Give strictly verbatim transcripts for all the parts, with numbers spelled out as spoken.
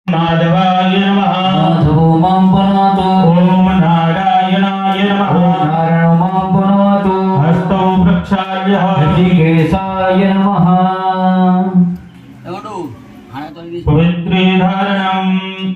माधवाय नमः। माधवो मां पुनातु। ओम नारायणाय नमः। नारायणो मां पुनातु। हस्तौ प्रक्षाल्य ऋषिकेशाय नमः। पवित्रे धारणम्।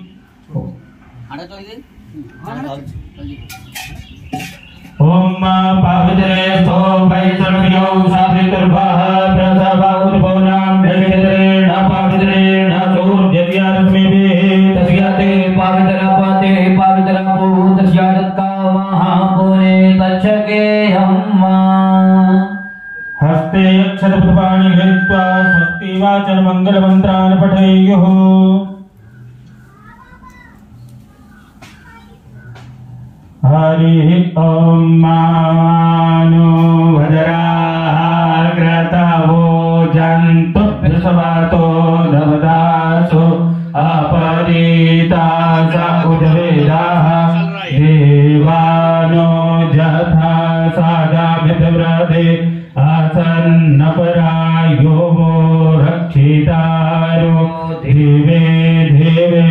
ओम पावित्रे स्थो वैष्णव्यो सावित्र्भः प्रसवाउद्भवनां भेदरेण पावित्रेण सूर्यव्यारश्मिभिः तस्याते पावित्रपते पावित्रपो तस्यादत्कामहापुने तच्छकेयं मा। हस्ते अक्षरपुष्पाणि धृत्वा स्वस्ति वाचन मङ्गलमन्त्रान् पठेयुः। हरिः ॐ मानो भद्राः क्रतवो जन्तु वृषभातो दवदासो अपरीतास उदवेदाः देवानो जथा सादाभिव्रते आसन्नपरायो वो रक्षितारो देवे देवे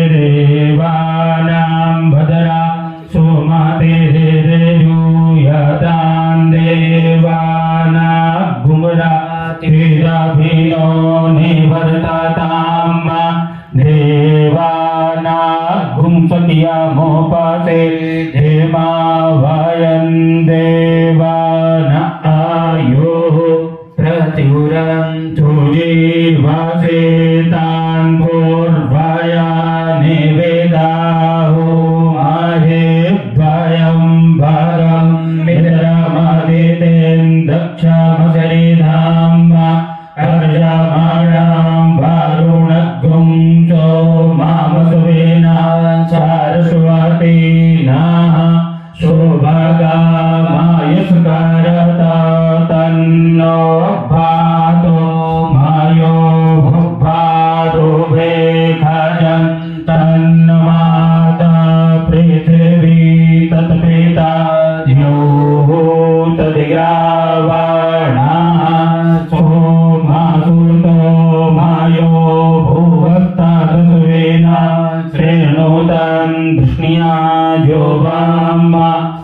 देवानां भद्रा सोमते रेयूयतां देवाना गुमरा तिरभिनो निवर्ततां देवाना गुंसतियामोपते हेमा वयं देवान आयो प्रतिउरन्तु जीवासेतान् पूर्वया निवेदाहो महे भयं भरं मित्रमदितेन दक्षमसरिधाम अर्यमाणां वरुणगुं चो मामसुवेना सारस्वतीनाः शोभगामायुष्करता तन्नो भातो मायो भुभातो भेखजं तन्नो माता पृथिवी तत्पिता यो तद्रावणः सोमासुतो मायो भुवस्तादस्वेना श्रेणुतं धृष्ण्या जोवाम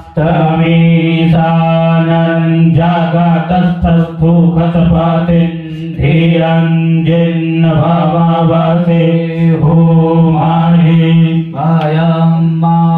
तमीशानं जगतस्थस्थो खसपते धीरञ्जिन्न भावावसे होमारे वायं मा